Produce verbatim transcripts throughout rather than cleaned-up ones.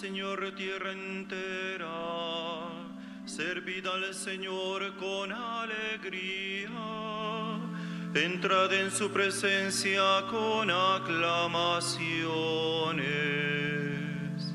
Señor tierra entera, servid al Señor con alegría, entrad en su presencia con aclamaciones.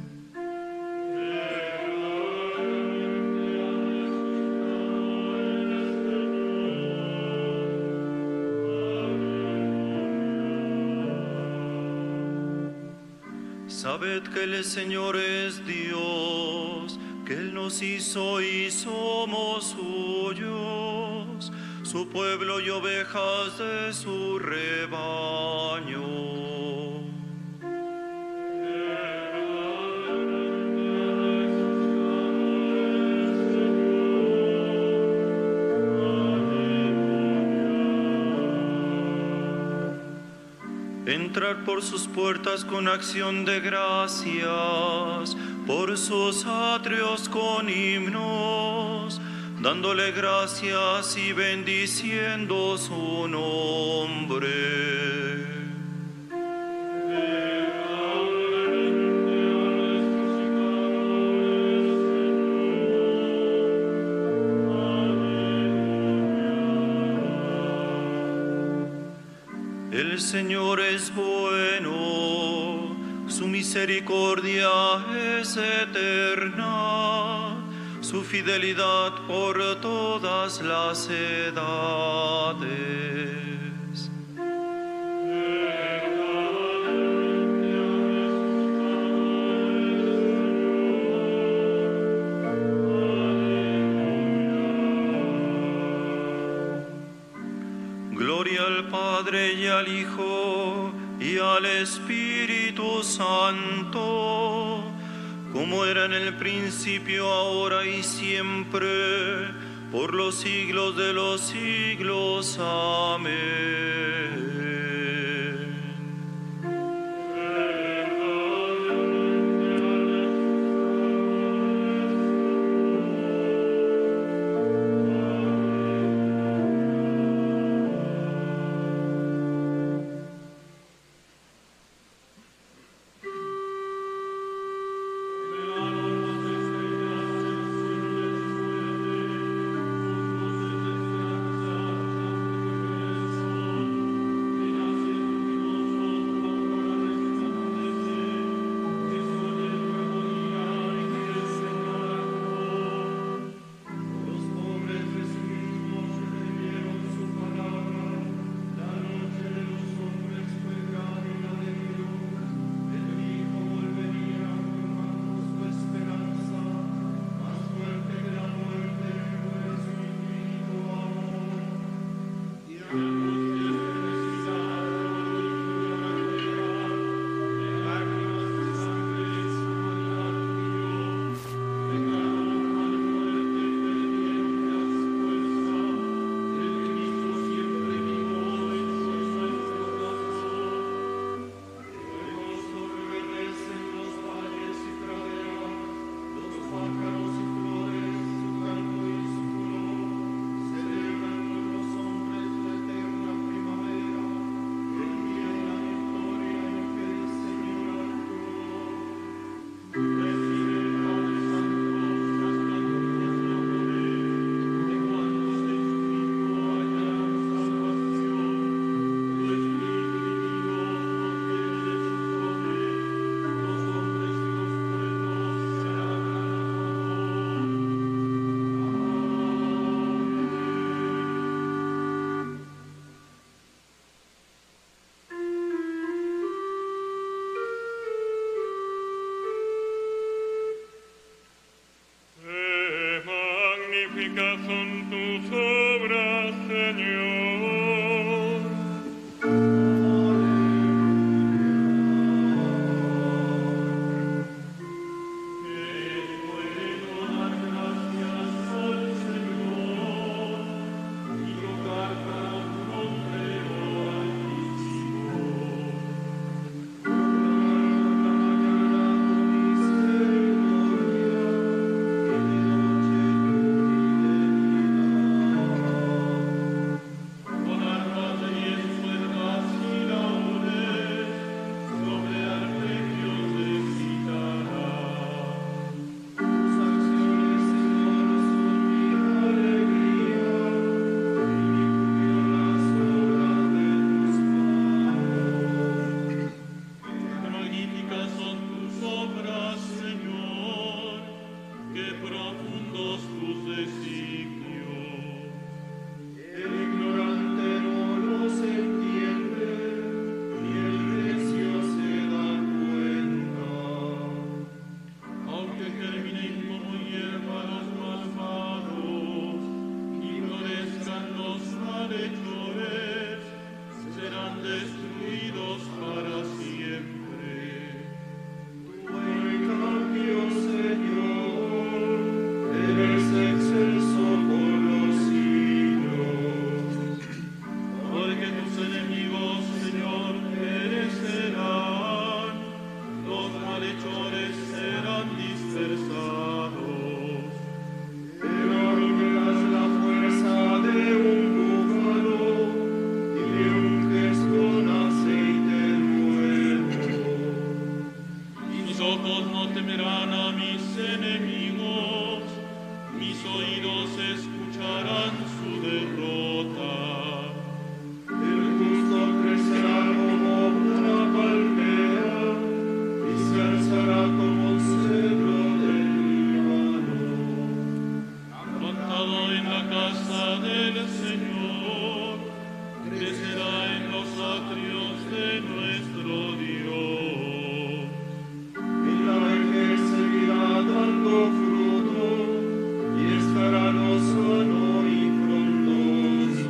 Sabed que el Señor es Dios, que Él nos hizo y somos suyos, su pueblo y ovejas de su rebaño. Entrar por sus puertas con acción de gracias, por sus atrios con himnos, dándole gracias y bendiciendo su nombre. El Señor es bueno, su misericordia es eterna, su fidelidad por todas las edades. Gloria al Padre y al Hijo y al Espíritu Santo, como era en el principio, ahora y siempre, por los siglos de los siglos. Amén. Son tus obras, Señor. Es bueno dar gracias al Señor y rogar para tu nombre, oh Altísimo. escucharán su derrota. El justo crecerá como una palmera y se alzará como un cedro del Líbano. Plantado en la casa del Señor, crecerá en los atrios de nuestro Dios. En la vejez seguirá dando fruto y estará lozano y frondoso.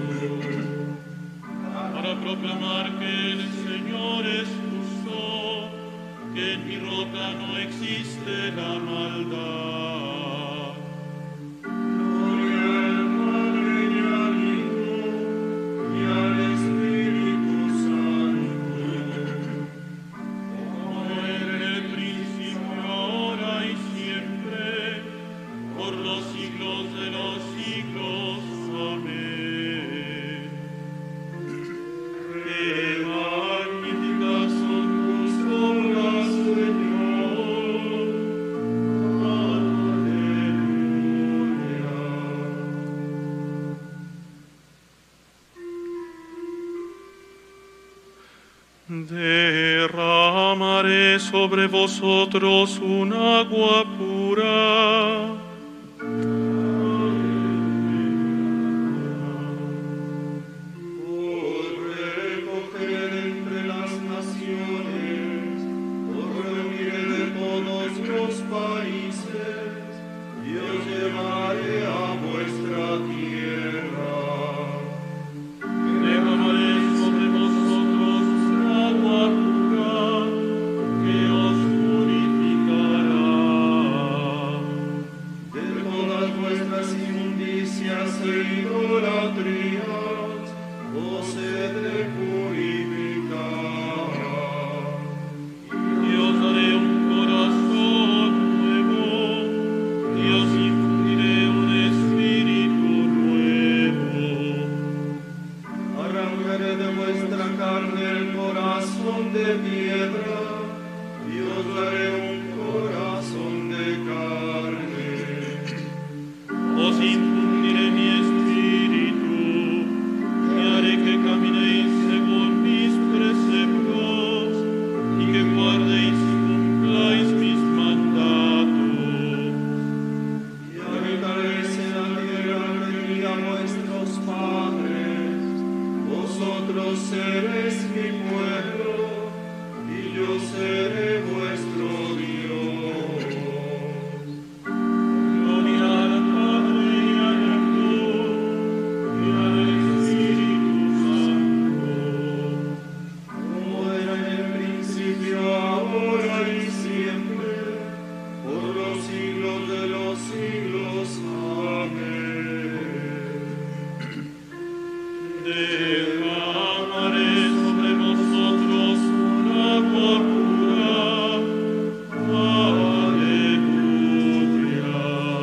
Para proclamar que el Señor es justo, que en mi roca no existe la maldad. Gloria al Padre y al Hijo y al Espíritu Santo. Como era en el principio, ahora y siempre, por los siglos de los siglos. Amén. Qué magníficas son tus obras, Señor. Aleluya. Derramaré sobre vosotros un agua pura. Por recoger entre las naciones, por reunir de todos los países, y os llevaré a vuestra tierra. Derramaré sobre vosotros agua pura que os purificará. De todas vuestras inmundicias e idolatrías, os he de purificar. Y os daré un corazón nuevo, y os infundiré un espíritu nuevo. Arrancaré de vuestra carne el corazón de piedra y os daré un corazón de carne. Os infundiré mi espíritu, y haré que caminéis según mis preceptos, y que guardéis y cumpláis mis mandatos. Y habitaréis en la tierra que di a vuestros padres. Vosotros seréis mi pueblo y yo seré vuestro Dios. Gloria al Padre y al Hijo y al Espíritu Santo. Como era en el principio, ahora y siempre, por los siglos de los siglos. Amén. Derramaré sobre vosotros un agua pura. Aleluya.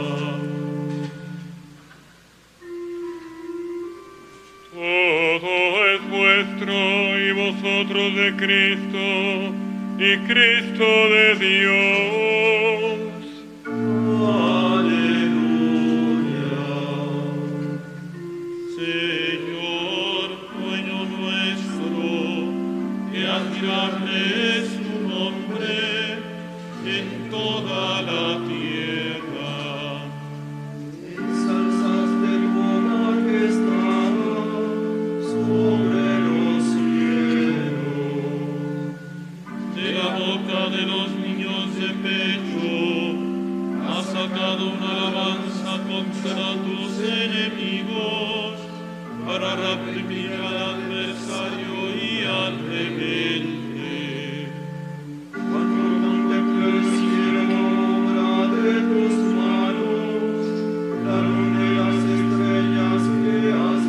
Todo es vuestro y vosotros de Cristo y Cristo de Dios. Aleluya. Señor, dueño nuestro, que admirable es tu nombre en toda la tierra. Ensalzaste tu majestad sobre los cielos. De la boca de los niños de pecho has sacado una alabanza contra tus enemigos para reprimir al adversario y al rebelde. Cuando contemplé el cielo, obra de tus manos, la luna y las estrellas que has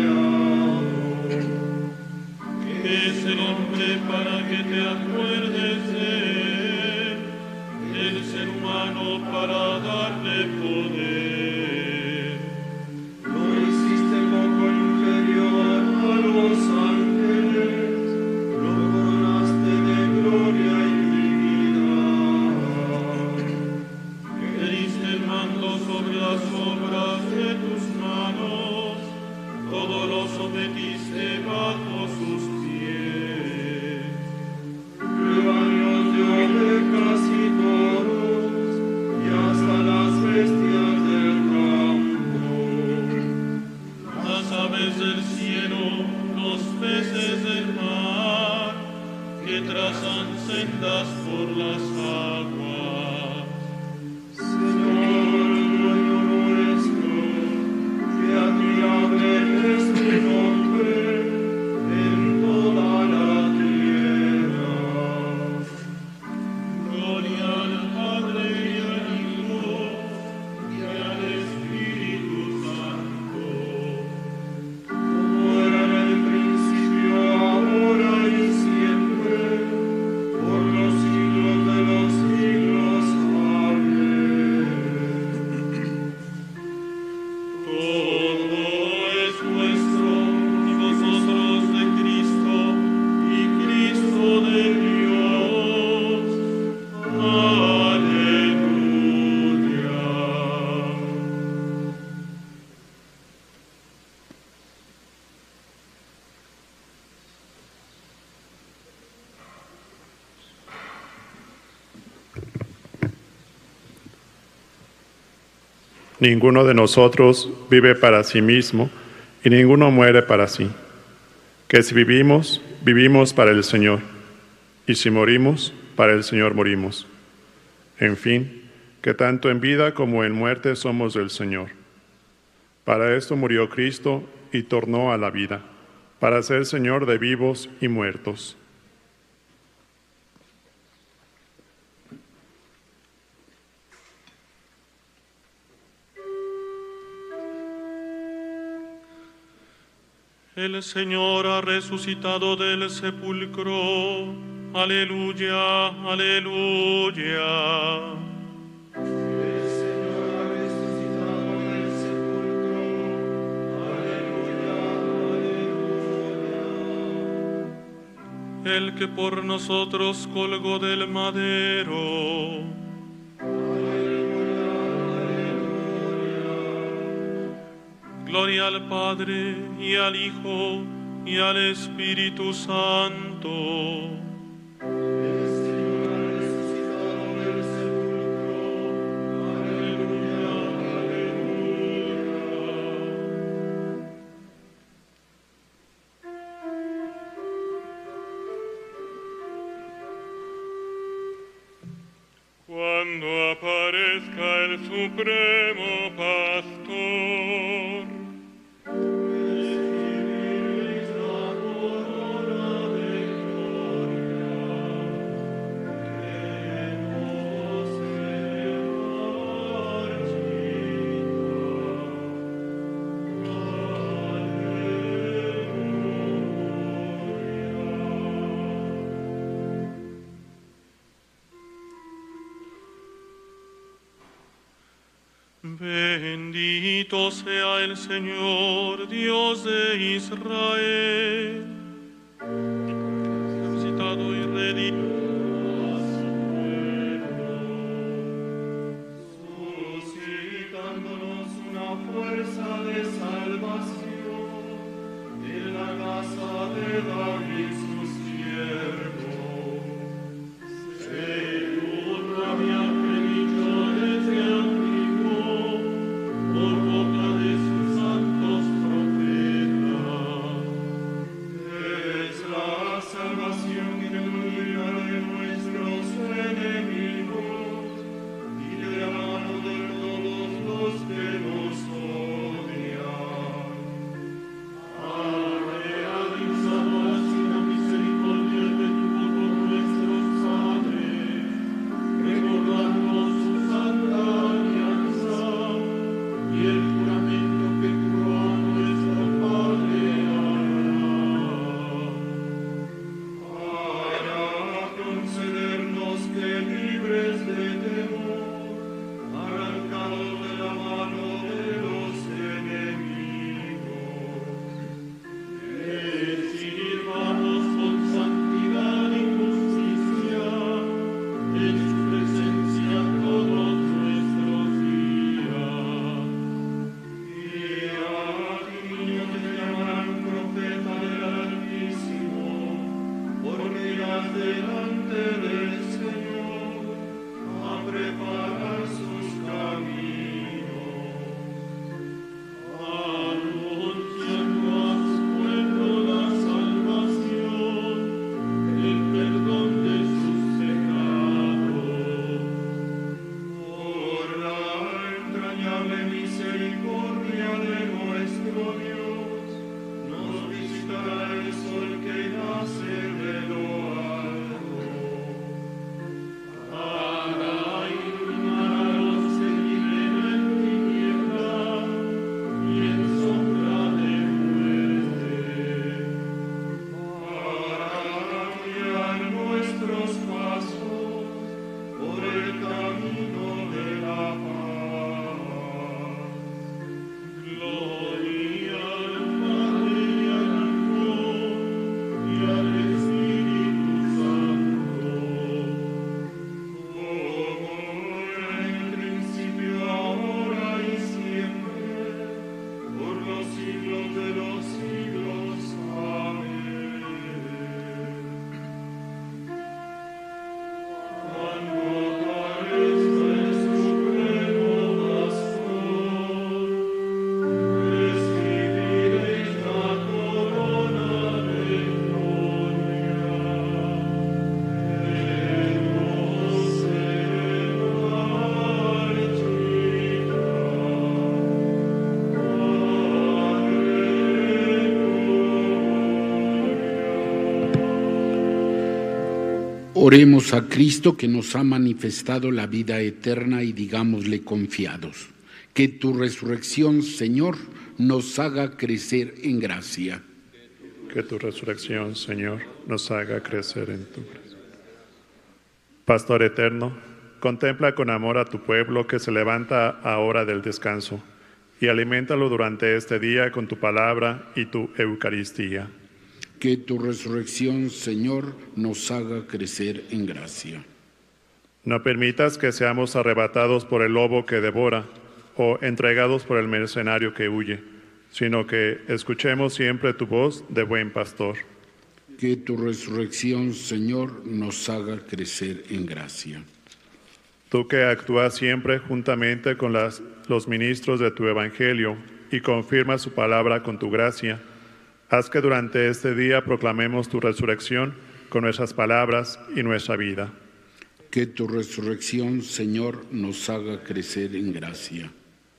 creado. ¿Qué es el hombre para que te acuerdes de él? El ser humano para darle poder. Lo hiciste poco inferior a los ángeles, lo coronaste de gloria y dignidad. Le diste el mando sobre las obras de tu sometiste bajo sus pies. Rebaños de ovejas y toros, y hasta las bestias del campo. Las aves del cielo, los peces del mar, que trazan sendas por las aguas. Señor, dueño nuestro, qué admirable es tu nombre en toda la tierra. Gloria al Padre y al Hijo y al Espíritu Santo. Como era en el principio, ahora y siempre, por los siglos de los siglos. Amén. Todo es vuestro y vosotros de Cristo y Cristo de Dios. Aleluya. Ninguno de nosotros vive para sí mismo y ninguno muere para sí. Que si vivimos, vivimos para el Señor, y si morimos, para el Señor morimos. En fin, que tanto en vida como en muerte somos del Señor. Para esto murió Cristo y tornó a la vida, para ser Señor de vivos y muertos. El Señor ha resucitado del sepulcro. Aleluya, aleluya. El Señor ha resucitado del sepulcro. Aleluya, aleluya. El que por nosotros colgó del madero. Gloria al Padre, y al Hijo, y al Espíritu Santo. El Señor ha resucitado del sepulcro. Aleluya, aleluya. Cuando aparezca el Supremo Pastor, Recibiréis la corona de gloria que no se bendito sea el Señor, Dios de Israel, resucitado y redimido. suscitándonos una fuerza de salvación en la casa de David su siervo. Según lo había predicho desde antiguo, por boca de sus santos profetas. Es la salvación que gloriaré Oremos a Cristo que nos ha manifestado la vida eterna y digámosle confiados, que tu resurrección, Señor, nos haga crecer en gracia. Que tu resurrección, Señor, nos haga crecer en tu gracia. Pastor eterno, contempla con amor a tu pueblo que se levanta ahora del descanso y aliméntalo durante este día con tu palabra y tu Eucaristía. Que tu resurrección, Señor, nos haga crecer en gracia. No permitas que seamos arrebatados por el lobo que devora o entregados por el mercenario que huye, sino que escuchemos siempre tu voz de buen pastor. Que tu resurrección, Señor, nos haga crecer en gracia. Tú que actúas siempre juntamente con las, los ministros de tu Evangelio y confirmas su palabra con tu gracia, haz que durante este día proclamemos tu resurrección con nuestras palabras y nuestra vida. Que tu resurrección, Señor, nos haga crecer en gracia.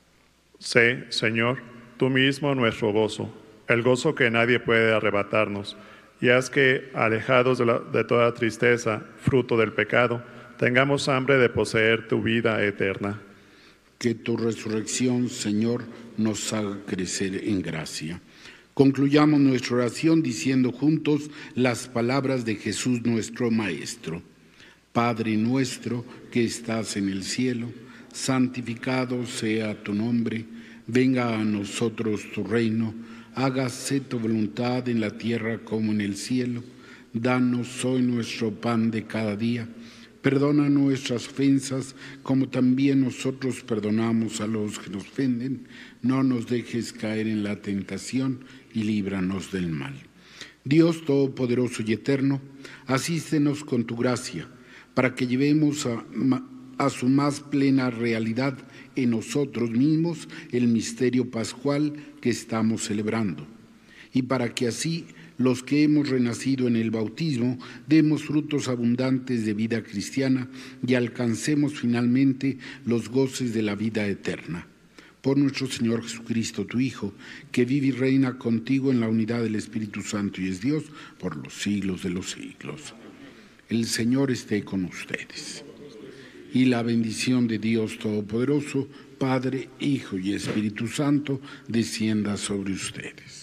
Sé, Señor, tú mismo nuestro gozo, el gozo que nadie puede arrebatarnos, y haz que, alejados de, la, de toda tristeza, fruto del pecado, tengamos hambre de poseer tu vida eterna. Que tu resurrección, Señor, nos haga crecer en gracia. Concluyamos nuestra oración diciendo juntos las palabras de Jesús nuestro Maestro. Padre nuestro que estás en el cielo, santificado sea tu nombre, venga a nosotros tu reino, hágase tu voluntad en la tierra como en el cielo. Danos hoy nuestro pan de cada día. Perdona nuestras ofensas, como también nosotros perdonamos a los que nos ofenden. No nos dejes caer en la tentación y líbranos del mal. Dios Todopoderoso y Eterno, asístenos con tu gracia, para que llevemos a, a su más plena realidad en nosotros mismos el misterio pascual que estamos celebrando, y para que así los que hemos renacido en el bautismo demos frutos abundantes de vida cristiana y alcancemos finalmente los goces de la vida eterna. Por nuestro Señor Jesucristo, tu Hijo, que vive y reina contigo en la unidad del Espíritu Santo y es Dios por los siglos de los siglos. El Señor esté con ustedes. Y la bendición de Dios Todopoderoso, Padre, Hijo y Espíritu Santo, descienda sobre ustedes.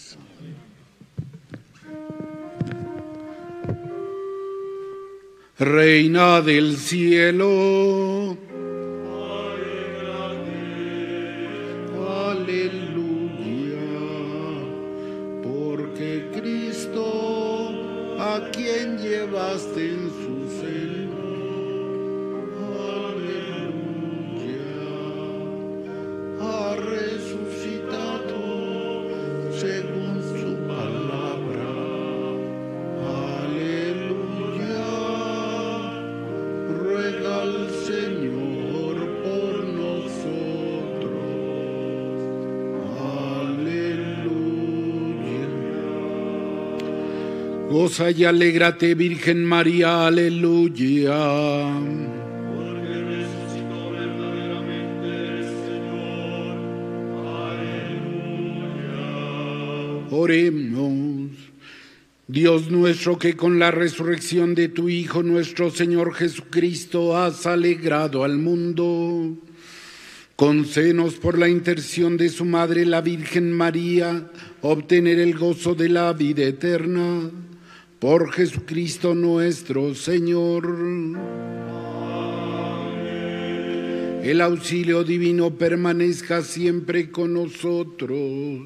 Reina del cielo, aleluya, porque Cristo, a quien llevaste en su seno, aleluya, ha resucitado según su palabra. Al Señor por nosotros. Aleluya. Goza y alégrate, Virgen María. Aleluya. Porque resucitó verdaderamente el Señor. Aleluya. Oremos. Dios nuestro, que con la resurrección de tu Hijo, nuestro Señor Jesucristo, has alegrado al mundo, concédenos por la intercesión de su Madre, la Virgen María, obtener el gozo de la vida eterna. Por Jesucristo nuestro Señor. Amén. El auxilio divino permanezca siempre con nosotros.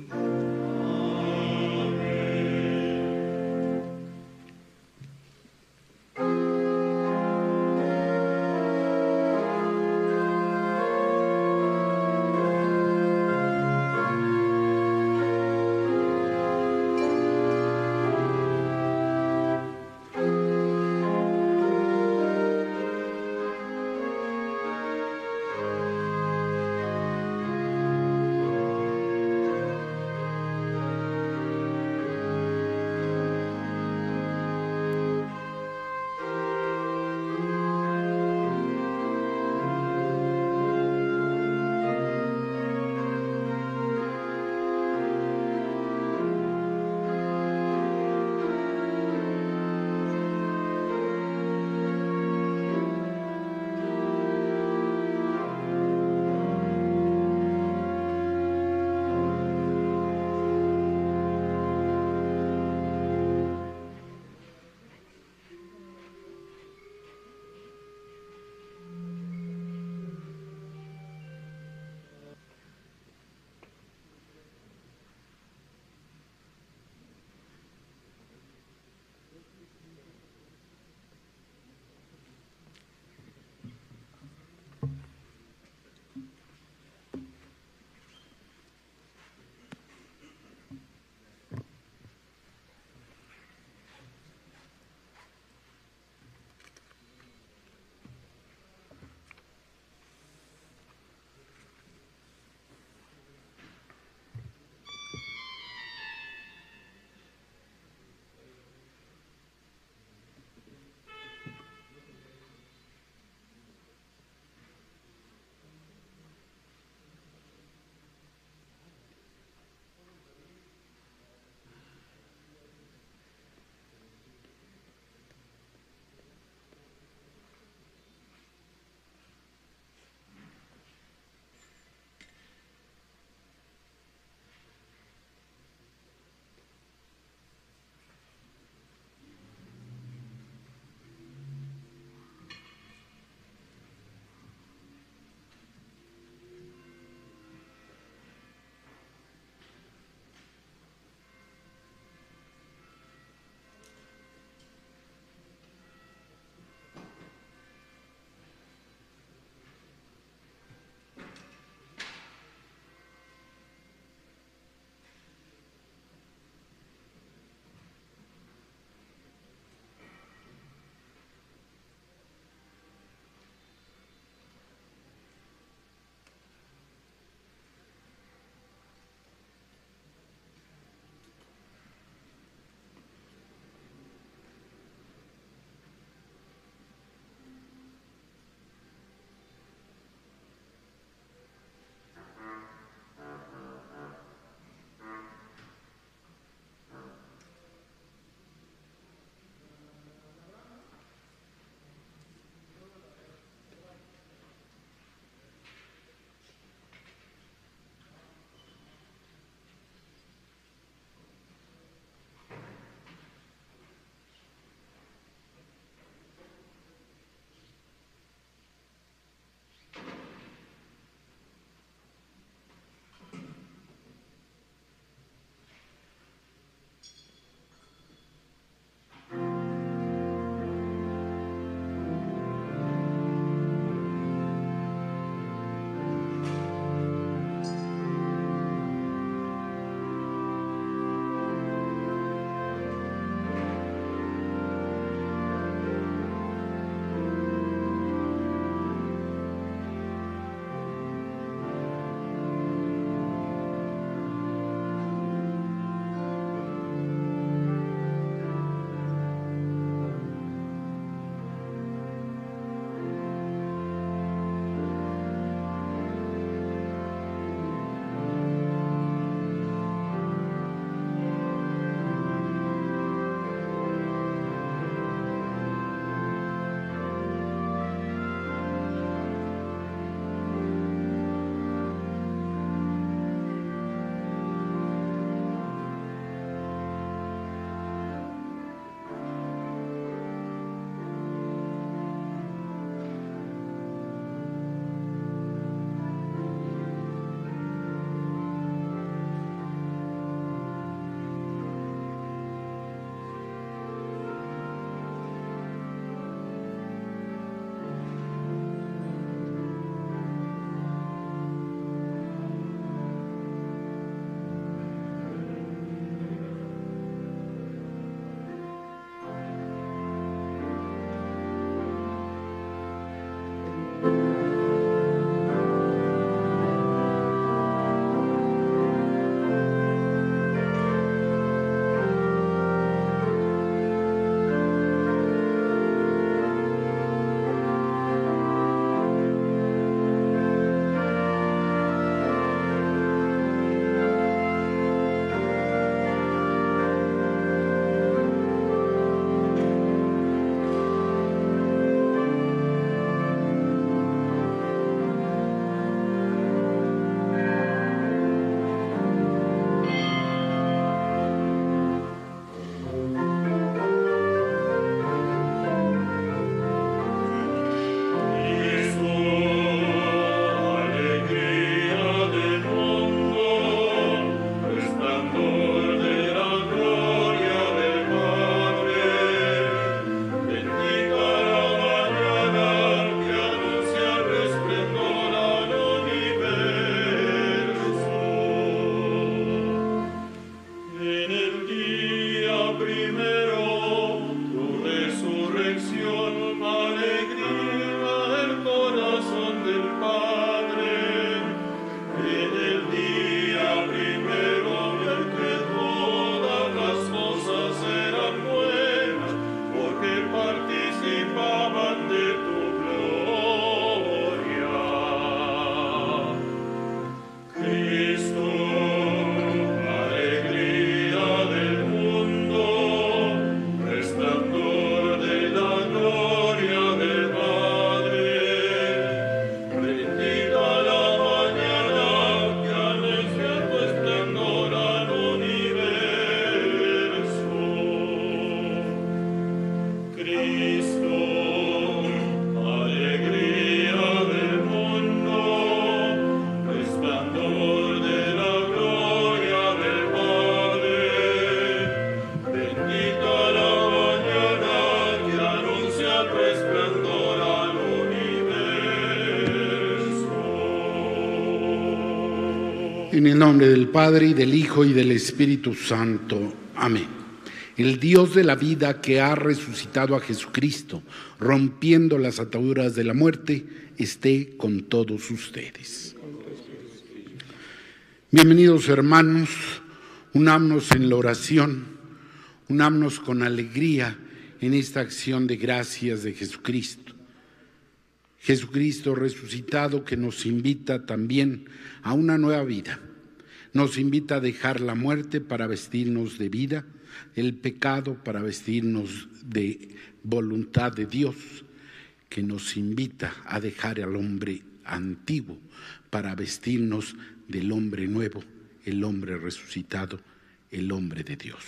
En el nombre del Padre, y del Hijo, y del Espíritu Santo. Amén. El Dios de la vida, que ha resucitado a Jesucristo, rompiendo las ataduras de la muerte, esté con todos ustedes. Bienvenidos, hermanos, unámonos en la oración, unámonos con alegría en esta acción de gracias de Jesucristo. Jesucristo resucitado, que nos invita también a una nueva vida. Nos invita a dejar la muerte para vestirnos de vida, el pecado para vestirnos de voluntad de Dios, que nos invita a dejar al hombre antiguo para vestirnos del hombre nuevo, el hombre resucitado, el hombre de Dios.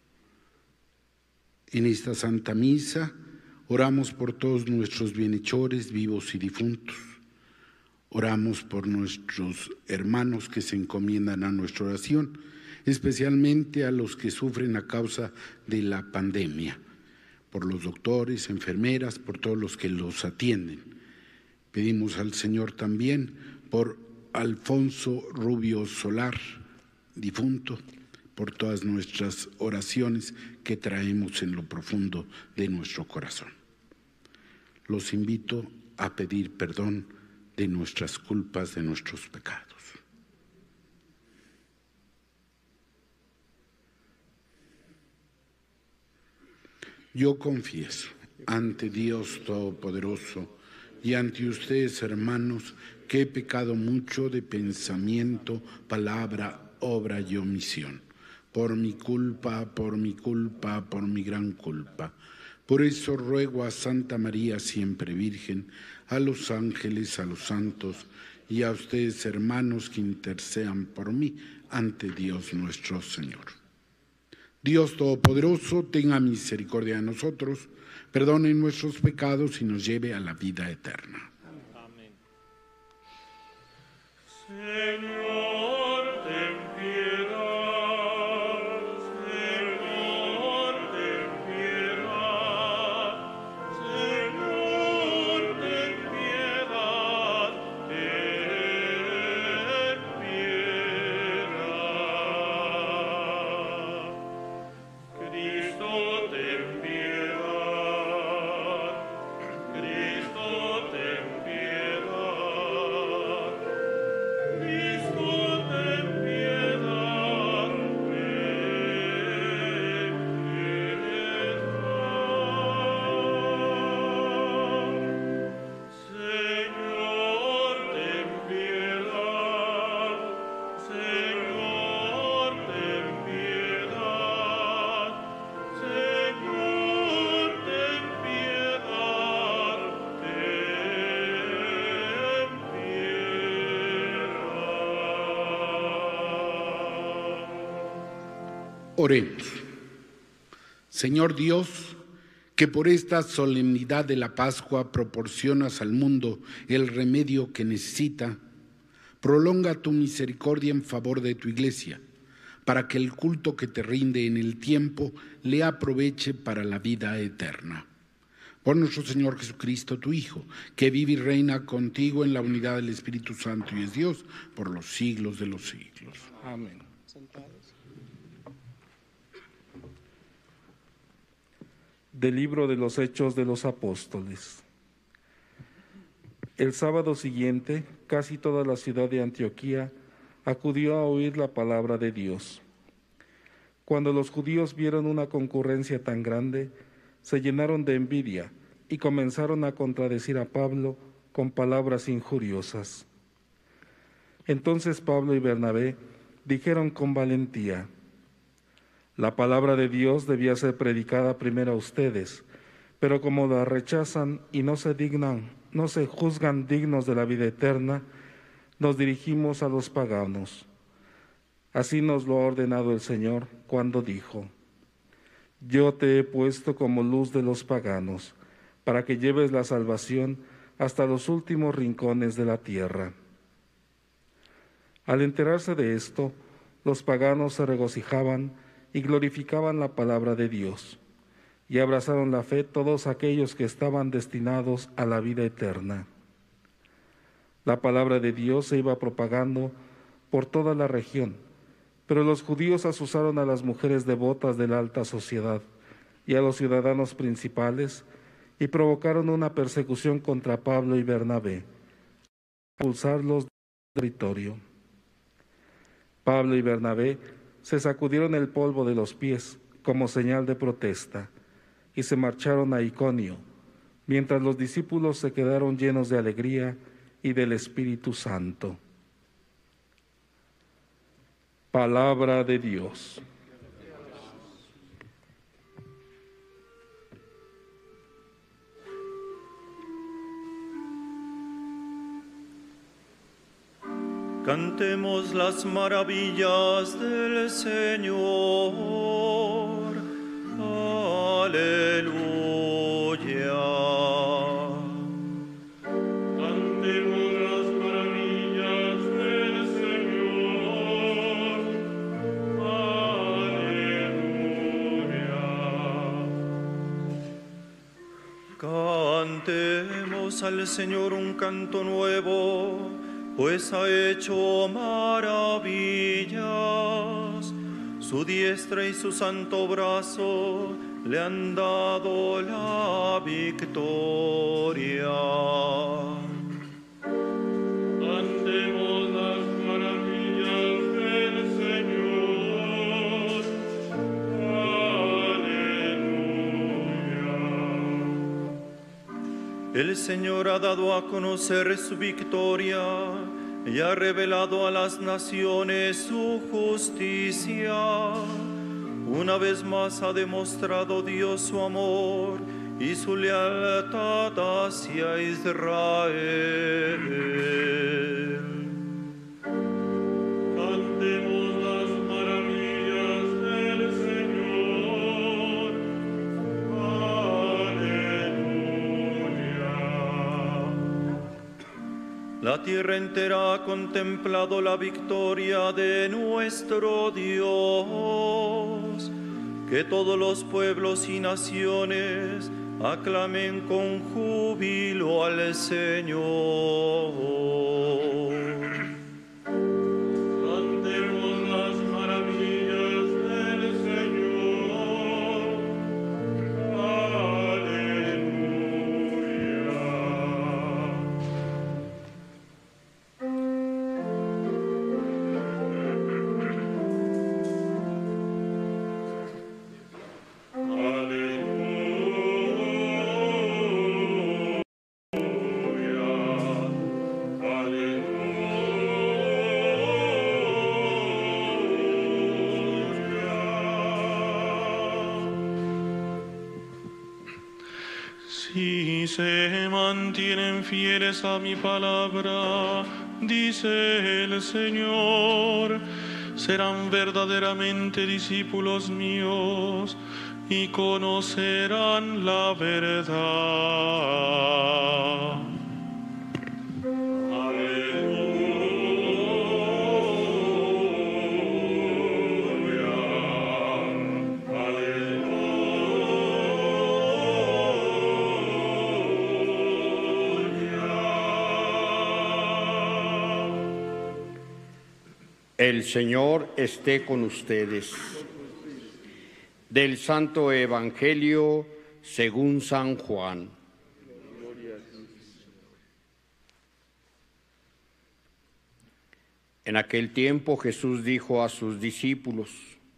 En esta Santa Misa oramos por todos nuestros bienhechores, vivos y difuntos. Oramos por nuestros hermanos que se encomiendan a nuestra oración, especialmente a los que sufren a causa de la pandemia, por los doctores, enfermeras, por todos los que los atienden. Pedimos al Señor también por Alfonso Rubio Solar, difunto, por todas nuestras oraciones que traemos en lo profundo de nuestro corazón. Los invito a pedir perdón de nuestras culpas, de nuestros pecados. Yo confieso ante Dios Todopoderoso y ante ustedes, hermanos, que he pecado mucho de pensamiento, palabra, obra y omisión. Por mi culpa, por mi culpa, por mi gran culpa. Por eso ruego a Santa María, siempre Virgen, a los ángeles, a los santos y a ustedes, hermanos, que intercedan por mí ante Dios nuestro Señor. Dios Todopoderoso, tenga misericordia de nosotros, perdone nuestros pecados y nos lleve a la vida eterna. Amén. Señor, ten piedad. Señor, ten piedad. Señor, ten piedad. Ten piedad. Cristo, ten piedad. Cristo, ten piedad. Cristo, ten piedad. Señor, ten piedad. Señor, ten piedad. Señor, ten piedad. Ten piedad. Oremos. Señor Dios, que por esta solemnidad de la Pascua proporcionas al mundo el remedio que necesita, prolonga tu misericordia en favor de tu Iglesia, para que el culto que te rinde en el tiempo le aproveche para la vida eterna. Por nuestro Señor Jesucristo, tu Hijo, que vive y reina contigo en la unidad del Espíritu Santo y es Dios por los siglos de los siglos. Amén. Del libro de los Hechos de los Apóstoles. El sábado siguiente, casi toda la ciudad de Antioquía acudió a oír la palabra de Dios. Cuando los judíos vieron una concurrencia tan grande, se llenaron de envidia y comenzaron a contradecir a Pablo con palabras injuriosas. Entonces Pablo y Bernabé dijeron con valentía: la palabra de Dios debía ser predicada primero a ustedes, pero como la rechazan y no se dignan, no se juzgan dignos de la vida eterna, nos dirigimos a los paganos. Así nos lo ha ordenado el Señor cuando dijo: yo te he puesto como luz de los paganos, para que lleves la salvación hasta los últimos rincones de la tierra. Al enterarse de esto, los paganos se regocijaban y glorificaban la palabra de Dios, y abrazaron la fe todos aquellos que estaban destinados a la vida eterna. La palabra de Dios se iba propagando por toda la región, pero los judíos asusaron a las mujeres devotas de la alta sociedad y a los ciudadanos principales y provocaron una persecución contra Pablo y Bernabé, expulsarlos del territorio. Pablo y Bernabé se sacudieron el polvo de los pies como señal de protesta y se marcharon a Iconio, mientras los discípulos se quedaron llenos de alegría y del Espíritu Santo. Palabra de Dios. Cantemos las maravillas del Señor. Aleluya. Cantemos las maravillas del Señor. Aleluya. Cantemos al Señor un canto nuevo, pues ha hecho maravillas. Su diestra y su santo brazo le han dado la victoria. Cantemos las maravillas del Señor. Aleluya. El Señor ha dado a conocer su victoria y ha revelado a las naciones su justicia. Una vez más ha demostrado Dios su amor y su lealtad hacia Israel. Cantemos las maravillas del Señor. Aleluya. La tierra entera ha contemplado la victoria de nuestro Dios. Que todos los pueblos y naciones aclamen con júbilo al Señor. Cantemos las maravillas del Señor. Aleluya. Si se mantienen fieles a mi palabra, dice el Señor, serán verdaderamente discípulos míos y conocerán la verdad. El Señor esté con ustedes. Del Santo Evangelio según San Juan. En aquel tiempo Jesús dijo a sus discípulos: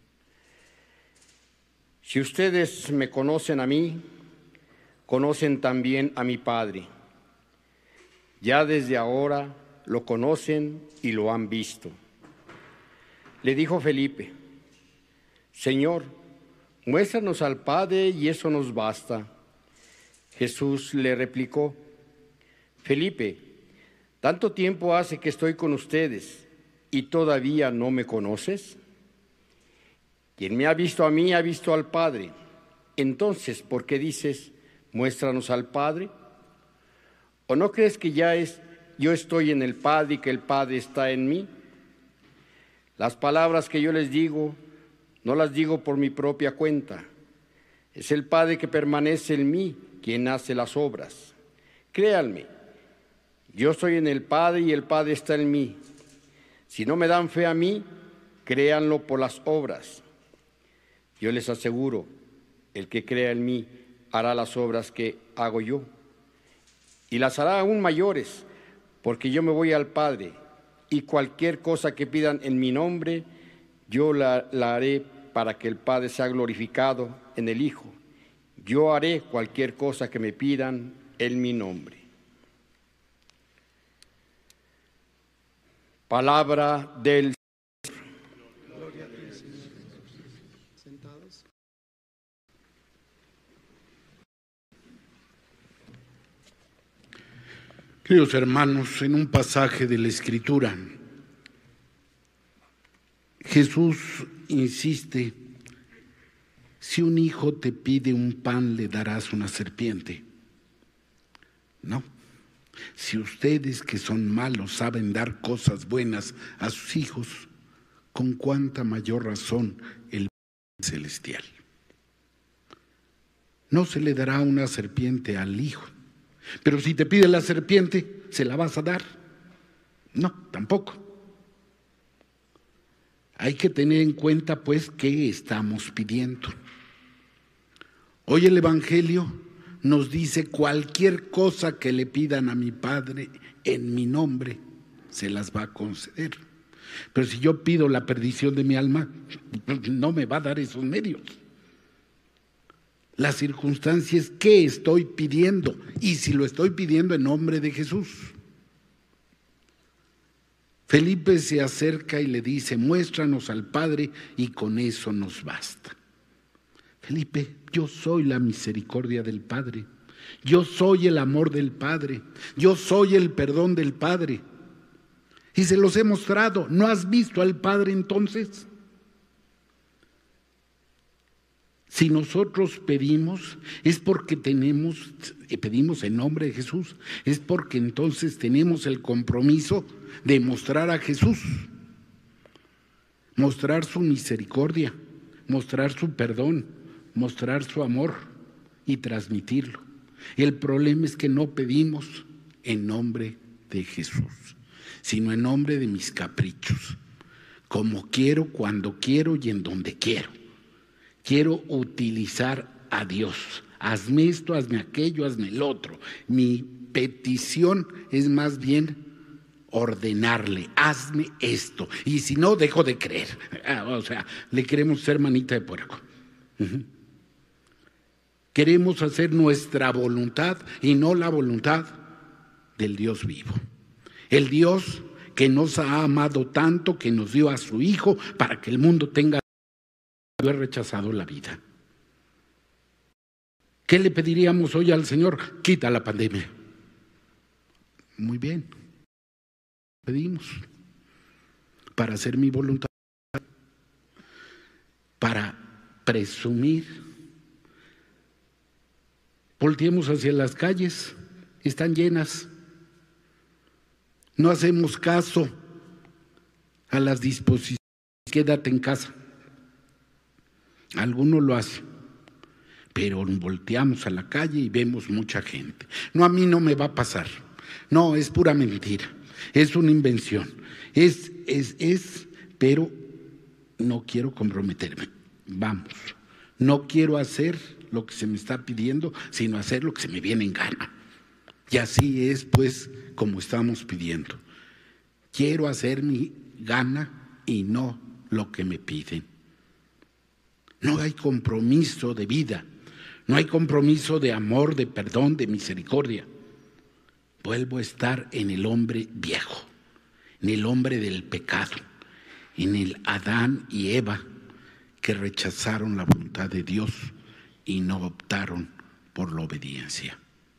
si ustedes me conocen a mí, conocen también a mi Padre. Ya desde ahora lo conocen y lo han visto. Le dijo Felipe: Señor, muéstranos al Padre y eso nos basta. Jesús le replicó: Felipe, ¿tanto tiempo hace que estoy con ustedes y todavía no me conoces? Quien me ha visto a mí ha visto al Padre. Entonces, ¿por qué dices, muéstranos al Padre? ¿O no crees que ya es, yo estoy en el Padre y que el Padre está en mí? Las palabras que yo les digo, no las digo por mi propia cuenta. Es el Padre que permanece en mí quien hace las obras. Créanme, yo estoy en el Padre y el Padre está en mí. Si no me dan fe a mí, créanlo por las obras. Yo les aseguro, el que crea en mí hará las obras que hago yo, y las hará aún mayores, porque yo me voy al Padre, y cualquier cosa que pidan en mi nombre, yo la, la haré para que el Padre sea glorificado en el Hijo. Yo haré cualquier cosa que me pidan en mi nombre. Palabra del Señor. Gloria a ti, Señor. Sentados. Queridos hermanos, en un pasaje de la Escritura, Jesús insiste: si un hijo te pide un pan, ¿le darás una serpiente? No. Si ustedes que son malos saben dar cosas buenas a sus hijos, ¿con cuánta mayor razón el Padre Celestial? No se le dará una serpiente al hijo, pero si te pide la serpiente, ¿se la vas a dar? No, tampoco. Hay que tener en cuenta, pues, qué estamos pidiendo. Hoy el Evangelio nos dice: cualquier cosa que le pidan a mi Padre en mi nombre, se las va a conceder. Pero si yo pido la perdición de mi alma, no me va a dar esos medios. La circunstancia es qué estoy pidiendo, y si lo estoy pidiendo en nombre de Jesús. Felipe se acerca y le dice: muéstranos al Padre y con eso nos basta. Felipe, yo soy la misericordia del Padre, yo soy el amor del Padre, yo soy el perdón del Padre, y se los he mostrado. ¿No has visto al Padre entonces? Si nosotros pedimos, es porque tenemos, pedimos en nombre de Jesús, es porque entonces tenemos el compromiso de mostrar a Jesús, mostrar su misericordia, mostrar su perdón, mostrar su amor y transmitirlo. El problema es que no pedimos en nombre de Jesús, sino en nombre de mis caprichos, como quiero, cuando quiero y en donde quiero. Quiero utilizar a Dios. Hazme esto, hazme aquello, hazme el otro. Mi petición es más bien ordenarle: hazme esto. Y si no, dejo de creer. O sea, le queremos ser manita de puerco. Uh-huh. Queremos hacer nuestra voluntad y no la voluntad del Dios vivo. El Dios que nos ha amado tanto, que nos dio a su Hijo para que el mundo tenga. Yo he rechazado la vida. ¿Qué le pediríamos hoy al Señor? Quita la pandemia. Muy bien. Pedimos para hacer mi voluntad, para presumir. Volteemos hacia las calles, están llenas. No hacemos caso a las disposiciones. Quédate en casa. Algunos lo hacen, pero volteamos a la calle y vemos mucha gente. No, a mí no me va a pasar. No, es pura mentira. Es una invención. Es, es, es, pero no quiero comprometerme. Vamos. No quiero hacer lo que se me está pidiendo, sino hacer lo que se me viene en gana. Y así es, pues, como estamos pidiendo. Quiero hacer mi gana y no lo que me piden. No hay compromiso de vida, no hay compromiso de amor, de perdón, de misericordia. Vuelvo a estar en el hombre viejo, en el hombre del pecado, en el Adán y Eva que rechazaron la voluntad de Dios y no optaron por la obediencia.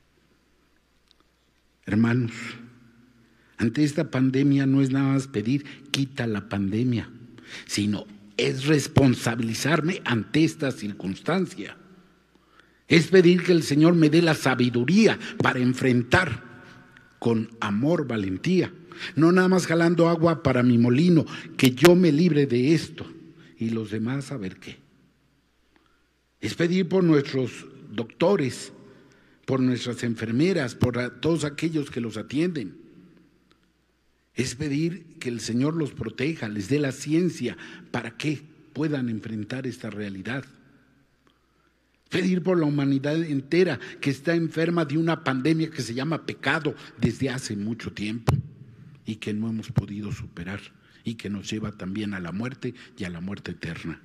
Hermanos, ante esta pandemia no es nada más pedir quita la pandemia, sino es responsabilizarme ante esta circunstancia. Es pedir que el Señor me dé la sabiduría para enfrentar con amor, valentía. No nada más jalando agua para mi molino, que yo me libre de esto y los demás a ver qué. Es pedir por nuestros doctores, por nuestras enfermeras, por todos aquellos que los atienden. Es pedir que el Señor los proteja, les dé la ciencia para que puedan enfrentar esta realidad. Pedir por la humanidad entera que está enferma de una pandemia que se llama pecado desde hace mucho tiempo y que no hemos podido superar y que nos lleva también a la muerte y a la muerte eterna.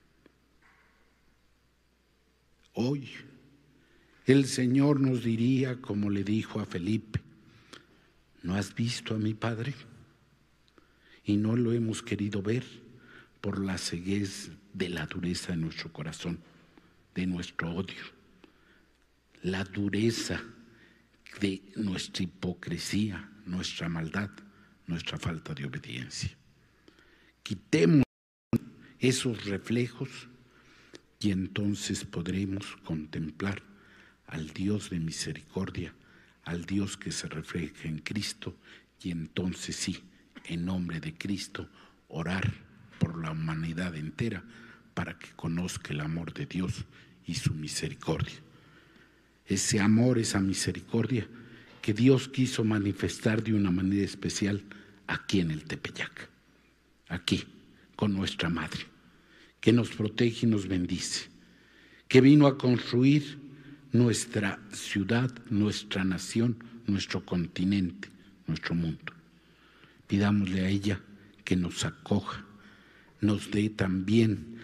Hoy el Señor nos diría, como le dijo a Felipe: ¿no has visto a mi Padre? Y no lo hemos querido ver por la ceguez de la dureza de nuestro corazón, de nuestro odio, la dureza de nuestra hipocresía, nuestra maldad, nuestra falta de obediencia. Quitemos esos reflejos y entonces podremos contemplar al Dios de misericordia, al Dios que se refleja en Cristo, y entonces sí, en nombre de Cristo, orar por la humanidad entera para que conozca el amor de Dios y su misericordia. Ese amor, esa misericordia que Dios quiso manifestar de una manera especial aquí en el Tepeyac, aquí con nuestra Madre, que nos protege y nos bendice, que vino a construir nuestra ciudad, nuestra nación, nuestro continente, nuestro mundo. Pidámosle a ella que nos acoja, nos dé también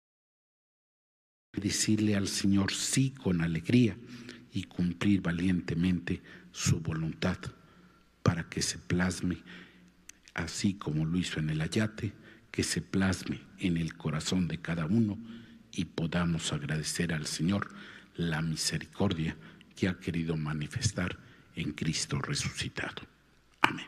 decirle al Señor sí con alegría y cumplir valientemente su voluntad para que se plasme, así como lo hizo en el Ayate, que se plasme en el corazón de cada uno y podamos agradecer al Señor la misericordia que ha querido manifestar en Cristo resucitado. Amén.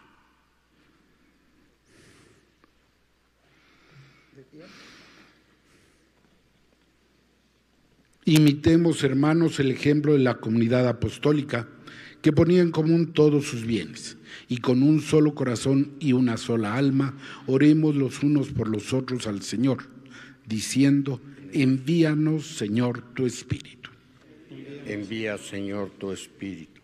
Imitemos, hermanos, el ejemplo de la comunidad apostólica que ponía en común todos sus bienes, y con un solo corazón y una sola alma oremos los unos por los otros al Señor, diciendo: envíanos, Señor, tu Espíritu. Envía, Señor, tu Espíritu.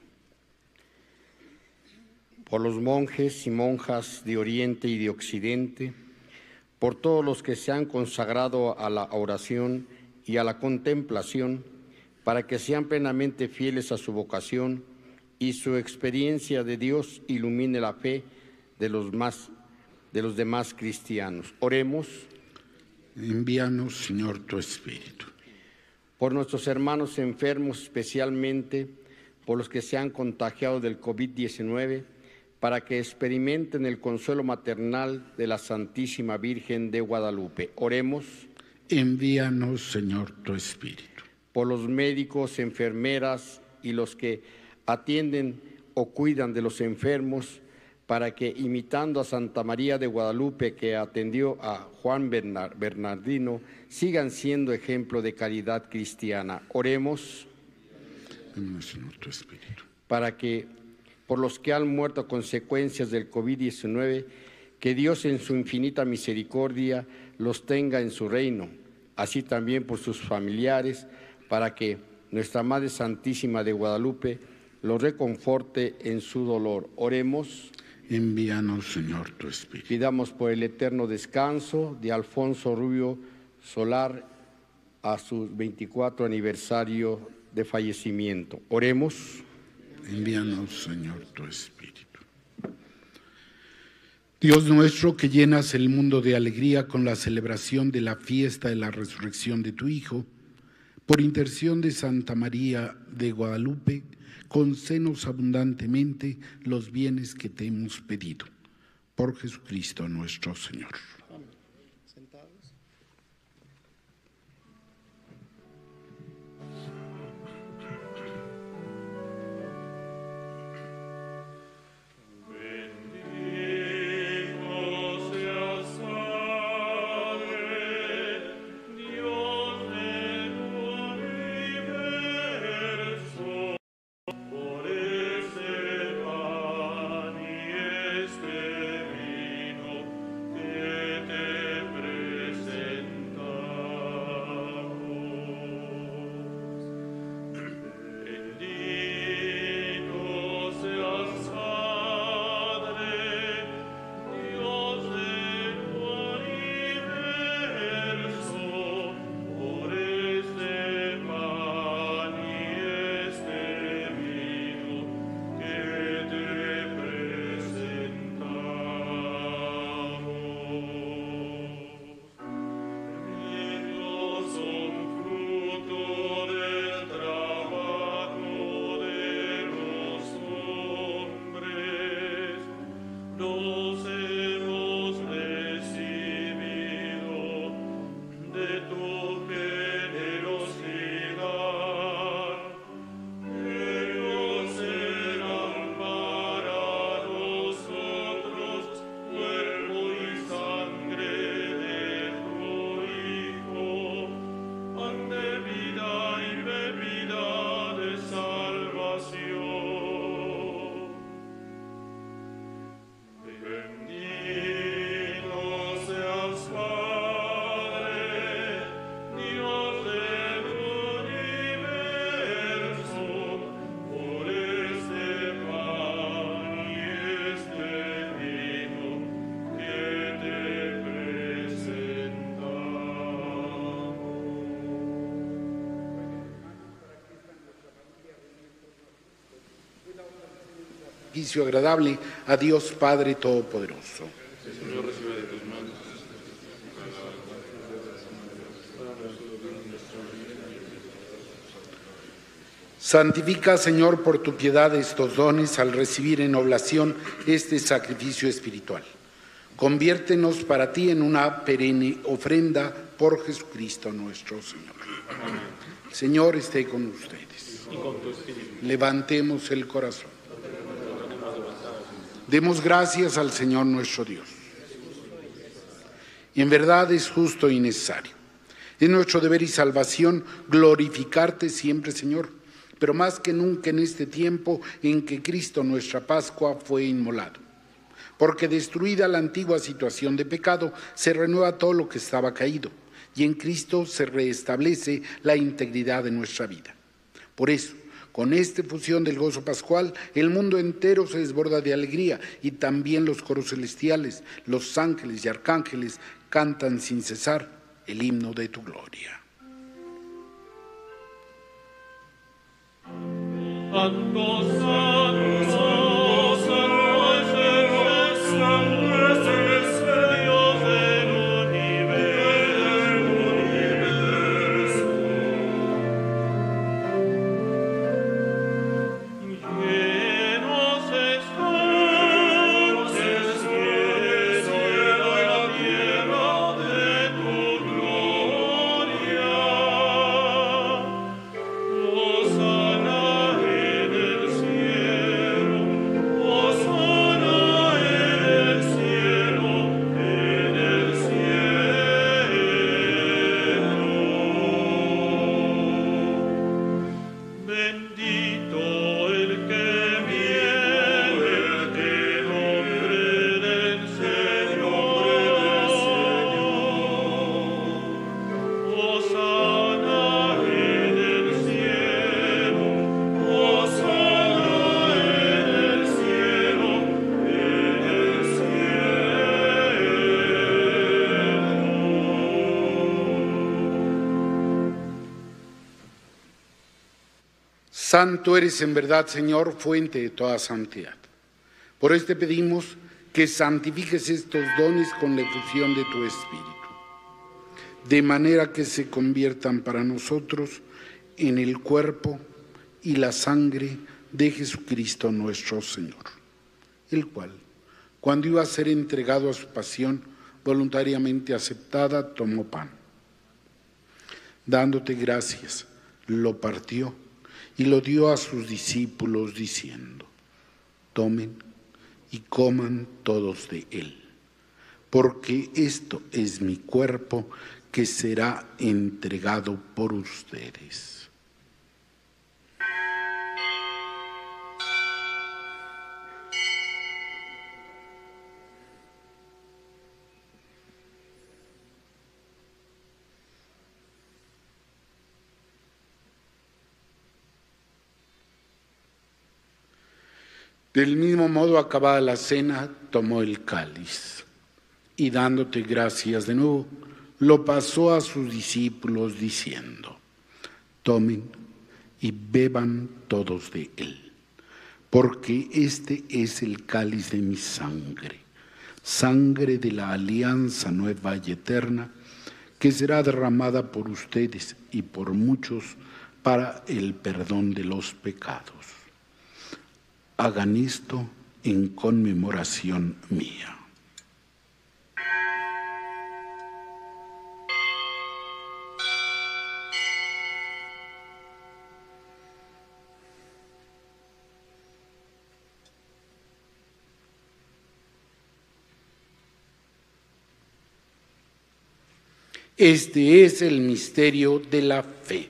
Por los monjes y monjas de Oriente y de Occidente, por todos los que se han consagrado a la oración y a la contemplación, para que sean plenamente fieles a su vocación y su experiencia de Dios ilumine la fe de los, más, de los demás cristianos. Oremos. Envíanos, Señor, tu Espíritu. Por nuestros hermanos enfermos, especialmente por los que se han contagiado del COVID diecinueve, para que experimenten el consuelo maternal de la Santísima Virgen de Guadalupe. Oremos. Envíanos, Señor, tu Espíritu. Por los médicos, enfermeras y los que atienden o cuidan de los enfermos, para que, imitando a Santa María de Guadalupe, que atendió a Juan Bernardino, sigan siendo ejemplo de caridad cristiana. Oremos. Envíanos, Señor, tu Espíritu. Para que, por los que han muerto a consecuencias del COVID diecinueve, que Dios en su infinita misericordia los tenga en su reino, así también por sus familiares, para que nuestra Madre Santísima de Guadalupe los reconforte en su dolor. Oremos. Envíanos, Señor, tu Espíritu. Pidamos por el eterno descanso de Alfonso Rubio Solar a su veinticuatro aniversario de fallecimiento. Oremos. Envíanos, Señor, tu Espíritu. Dios nuestro, que llenas el mundo de alegría con la celebración de la fiesta de la resurrección de tu Hijo, por intercesión de Santa María de Guadalupe, concédenos abundantemente los bienes que te hemos pedido. Por Jesucristo nuestro Señor. Amén. Sentados. Por este pan y este vino que sacrificio agradable a Dios Padre Todopoderoso. Señor, recibe de tus manos. Santifica, Señor, por tu piedad estos dones al recibir en oblación este sacrificio espiritual. Conviértenos para ti en una perenne ofrenda por Jesucristo nuestro Señor. Amén. El Señor esté con ustedes. Y con tu espíritu. Levantemos el corazón. Demos gracias al Señor nuestro Dios. Y en verdad es justo y necesario. Es nuestro deber y salvación glorificarte siempre, Señor, pero más que nunca en este tiempo en que Cristo, nuestra Pascua, fue inmolado. Porque destruida la antigua situación de pecado, se renueva todo lo que estaba caído, y en Cristo se restablece la integridad de nuestra vida. Por eso, con esta fusión del gozo pascual, el mundo entero se desborda de alegría, y también los coros celestiales, los ángeles y arcángeles cantan sin cesar el himno de tu gloria. Santo, santo, santo es el santo es el Dios del universo. Llenos están el cielo y la tierra de tu gloria. Hosana. Santo eres en verdad, Señor, fuente de toda santidad. Por esto te pedimos que santifiques estos dones con la efusión de tu Espíritu, de manera que se conviertan para nosotros en el cuerpo y la sangre de Jesucristo nuestro Señor, el cual, cuando iba a ser entregado a su pasión voluntariamente aceptada, tomó pan. Dándote gracias, lo partió y lo dio a sus discípulos diciendo: tomen y coman todos de él, porque esto es mi cuerpo que será entregado por ustedes. Del mismo modo, acabada la cena, tomó el cáliz y dándote gracias de nuevo, lo pasó a sus discípulos diciendo: tomen y beban todos de él, porque este es el cáliz de mi sangre, sangre de la alianza nueva y eterna, que será derramada por ustedes y por muchos para el perdón de los pecados. Hagan esto en conmemoración mía. Este es el misterio de la fe.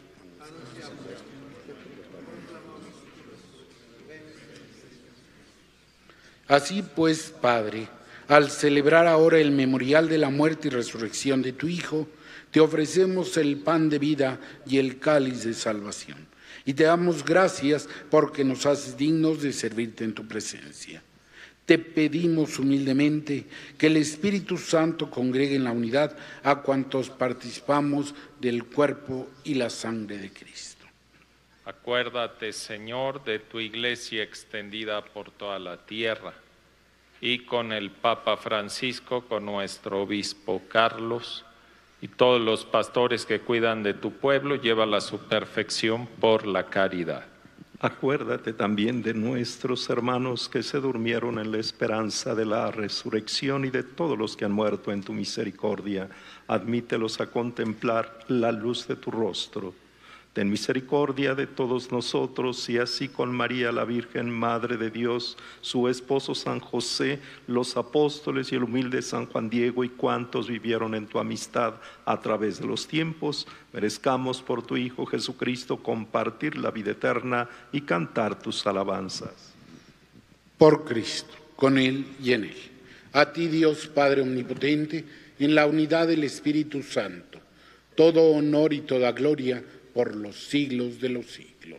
Así pues, Padre, al celebrar ahora el memorial de la muerte y resurrección de tu Hijo, te ofrecemos el pan de vida y el cáliz de salvación. Y te damos gracias porque nos haces dignos de servirte en tu presencia. Te pedimos humildemente que el Espíritu Santo congregue en la unidad a cuantos participamos del cuerpo y la sangre de Cristo. Acuérdate, Señor, de tu iglesia extendida por toda la tierra, y con el Papa Francisco, con nuestro obispo Carlos, y todos los pastores que cuidan de tu pueblo, llévala a su perfección por la caridad. Acuérdate también de nuestros hermanos que se durmieron en la esperanza de la resurrección y de todos los que han muerto en tu misericordia. Admítelos a contemplar la luz de tu rostro. Ten misericordia de todos nosotros y así con María la Virgen, Madre de Dios, su esposo San José, los apóstoles y el humilde San Juan Diego y cuantos vivieron en tu amistad a través de los tiempos, merezcamos por tu Hijo Jesucristo compartir la vida eterna y cantar tus alabanzas. Por Cristo, con Él y en Él. A ti, Dios Padre Omnipotente, en la unidad del Espíritu Santo, todo honor y toda gloria por los siglos de los siglos.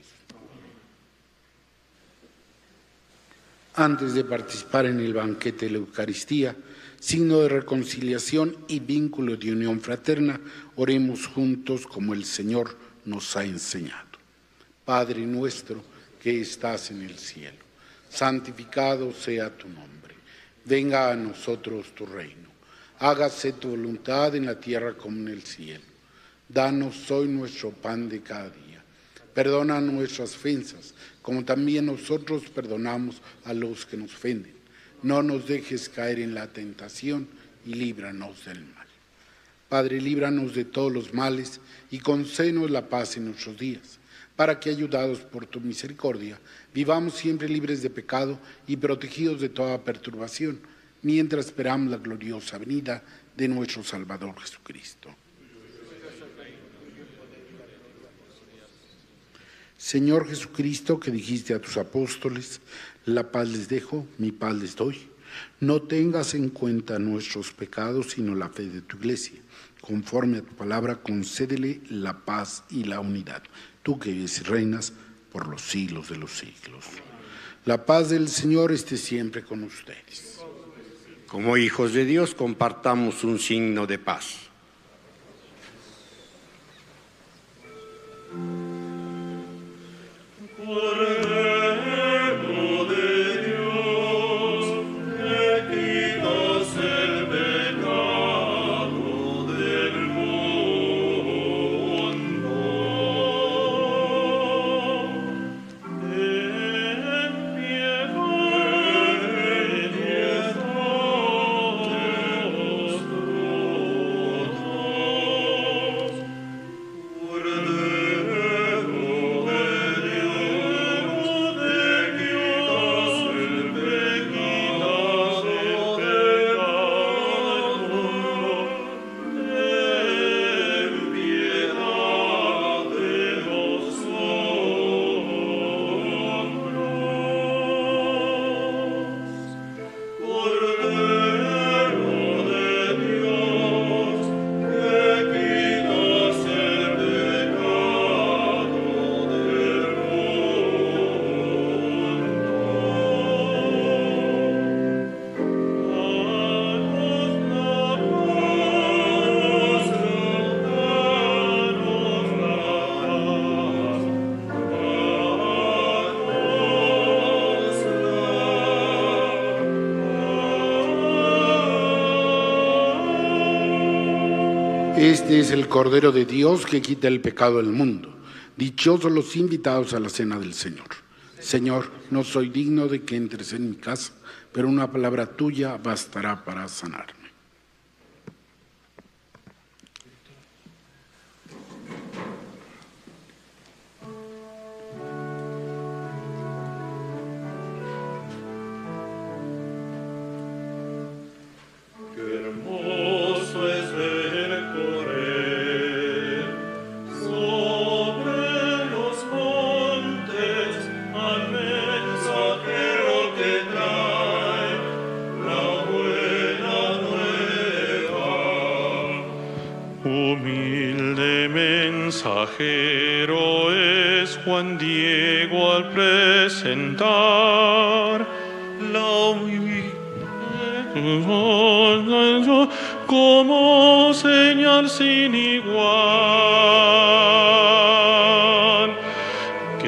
Antes de participar en el banquete de la Eucaristía, signo de reconciliación y vínculo de unión fraterna, oremos juntos como el Señor nos ha enseñado. Padre nuestro que estás en el cielo, santificado sea tu nombre. Venga a nosotros tu reino. Hágase tu voluntad en la tierra como en el cielo. Danos hoy nuestro pan de cada día. Perdona nuestras ofensas, como también nosotros perdonamos a los que nos ofenden. No nos dejes caer en la tentación y líbranos del mal. Padre, líbranos de todos los males y concédenos la paz en nuestros días, para que, ayudados por tu misericordia, vivamos siempre libres de pecado y protegidos de toda perturbación, mientras esperamos la gloriosa venida de nuestro Salvador Jesucristo. Señor Jesucristo, que dijiste a tus apóstoles, la paz les dejo, mi paz les doy. No tengas en cuenta nuestros pecados, sino la fe de tu iglesia. Conforme a tu palabra, concédele la paz y la unidad. Tú que vives y reinas por los siglos de los siglos. La paz del Señor esté siempre con ustedes. Como hijos de Dios, compartamos un signo de paz. Cordero de Dios, que quitas el pecado del mundo, ten piedad de nosotros. Este es el Cordero de Dios que quita el pecado del mundo. Dichosos los invitados a la cena del Señor. Señor, no soy digno de que entres en mi casa, pero una palabra tuya bastará para sanarme. Mensajero es Juan Diego al presentar la como señal sin igual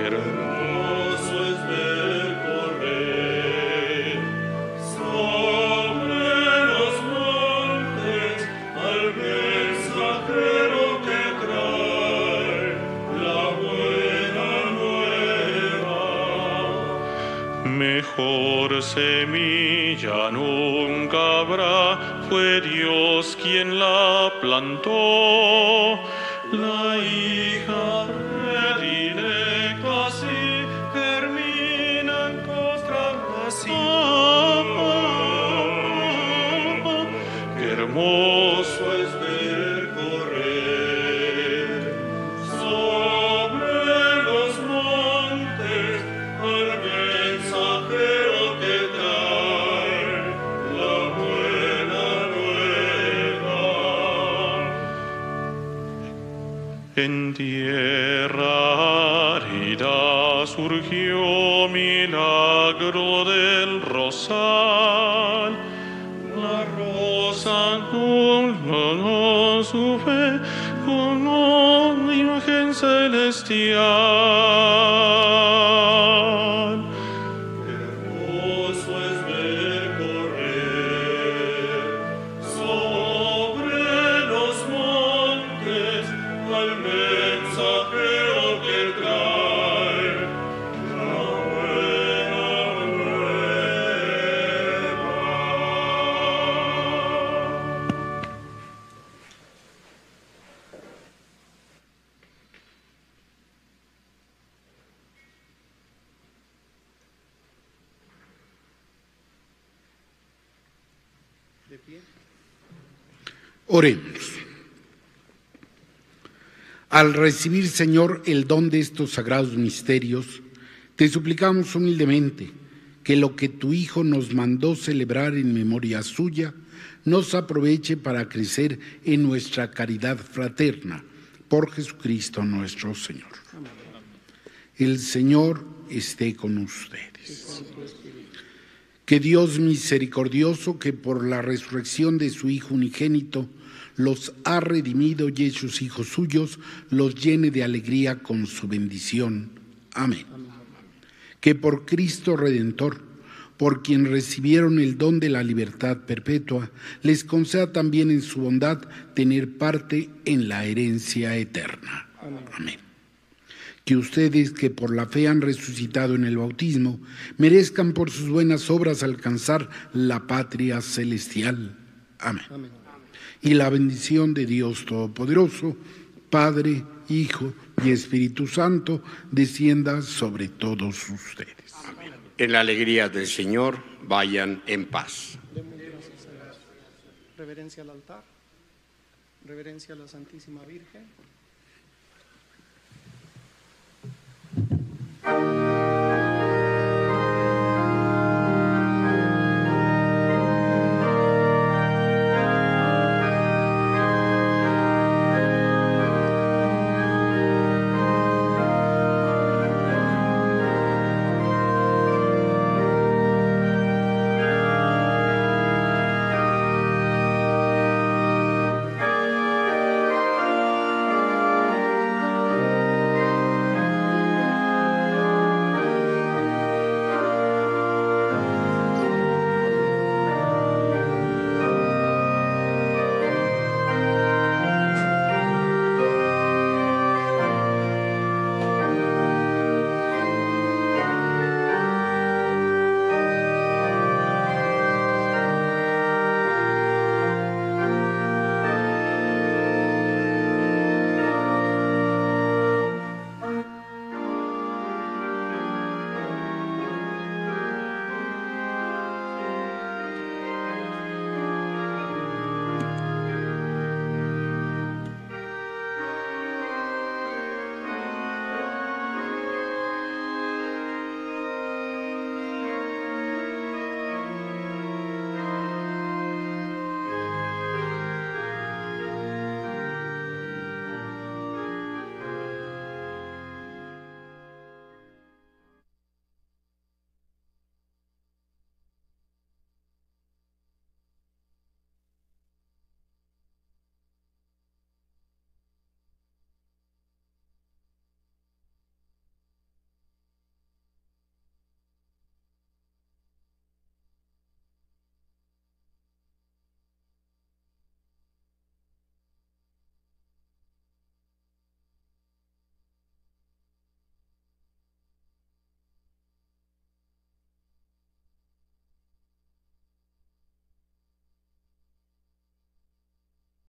por semilla nunca habrá, fue Dios quien la plantó. La hija predilecta sí germina en constatación. Qué hermoso es ver correr sobre los montes al mensajero que trae la buena nueva. En tierra árida surgió milagro del rosal. La rosa con su fe como imagen celestial. Hermoso es ver correr sobre los montes al mensajero que trae la buena nueva. De pie. Oremos. Al recibir, Señor, el don de estos sagrados misterios, te suplicamos humildemente que lo que tu Hijo nos mandó celebrar en memoria suya nos aproveche para crecer en nuestra caridad fraterna. Por Jesucristo nuestro Señor. El Señor esté con ustedes. Que Dios misericordioso, que por la resurrección de su Hijo unigénito los ha redimido y hechos hijos suyos, los llene de alegría con su bendición. Amén. Que por Cristo Redentor, por quien recibieron el don de la libertad perpetua, les conceda también en su bondad tener parte en la herencia eterna. Amén. Que ustedes, que por la fe han resucitado en el bautismo, merezcan por sus buenas obras alcanzar la patria celestial. Amén. Amén. Y la bendición de Dios Todopoderoso, Padre, Hijo y Espíritu Santo, descienda sobre todos ustedes. Amén. En la alegría del Señor, vayan en paz. Reverencia al altar, reverencia a la Santísima Virgen.